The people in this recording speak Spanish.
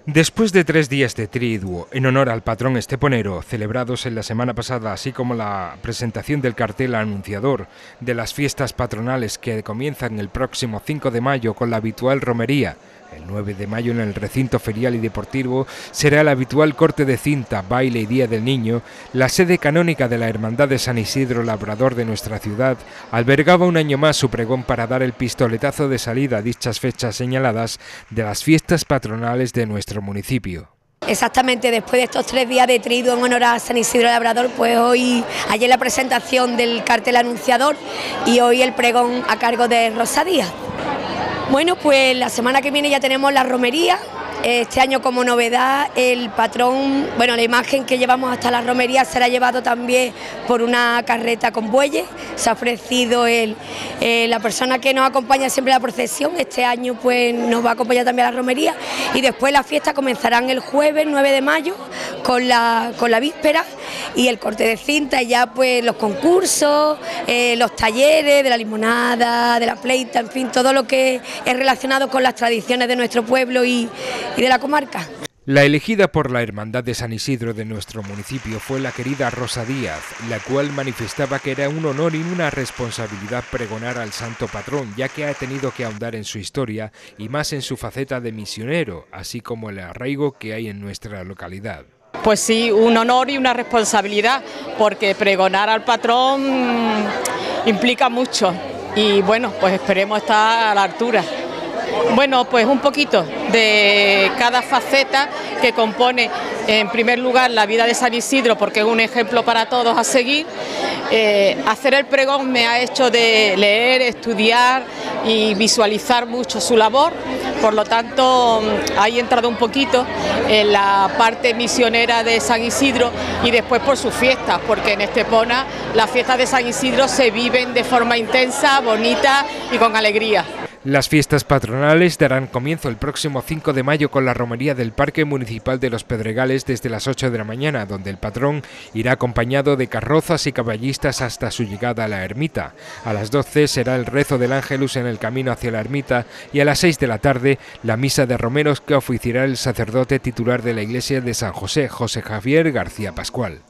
Después de 3 días de triduo en honor al patrón esteponero, celebrados en la semana pasada, así como la presentación del cartel anunciador de las fiestas patronales que comienzan el próximo 5 de mayo con la habitual romería, el 9 de mayo en el recinto ferial y deportivo será el habitual corte de cinta, baile y Día del Niño. La sede canónica de la Hermandad de San Isidro Labrador de nuestra ciudad albergaba un año más su pregón para dar el pistoletazo de salida a dichas fechas señaladas de las fiestas patronales de nuestro municipio. Exactamente, después de estos 3 días de triduo en honor a San Isidro Labrador, pues ayer la presentación del cartel anunciador y hoy el pregón a cargo de Rosa Díaz. Bueno, pues la semana que viene ya tenemos la romería. Este año, como novedad, el patrón, la imagen que llevamos hasta la romería será llevado también por una carreta con bueyes. Se ha ofrecido la persona que nos acompaña siempre a la procesión. Este año pues nos va a acompañar también a la romería y después las fiestas comenzarán el jueves 9 de mayo con la víspera y el corte de cinta, y ya pues los concursos, los talleres de la limonada, de la pleita, en fin, todo lo que es relacionado con las tradiciones de nuestro pueblo y de la comarca. La elegida por la Hermandad de San Isidro de nuestro municipio fue la querida Rosa Díaz, la cual manifestaba que era un honor y una responsabilidad pregonar al santo patrón, ya que ha tenido que ahondar en su historia y más en su faceta de misionero, así como el arraigo que hay en nuestra localidad. Pues sí, un honor y una responsabilidad, porque pregonar al patrón implica mucho y bueno, pues esperemos estar a la altura. Bueno, pues un poquito de cada faceta que compone, en primer lugar, la vida de San Isidro, porque es un ejemplo para todos a seguir. Hacer el pregón me ha hecho de leer, estudiar y visualizar mucho su labor, por lo tanto, ahí he entrado un poquito en la parte misionera de San Isidro y después por sus fiestas, porque en Estepona las fiestas de San Isidro se viven de forma intensa, bonita y con alegría. Las fiestas patronales darán comienzo el próximo 5 de mayo con la romería del Parque Municipal de los Pedregales desde las 8 de la mañana, donde el patrón irá acompañado de carrozas y caballistas hasta su llegada a la ermita. A las 12 será el rezo del Ángelus en el camino hacia la ermita y a las 6 de la tarde la misa de romeros que oficiará el sacerdote titular de la iglesia de San José, José Javier García Pascual.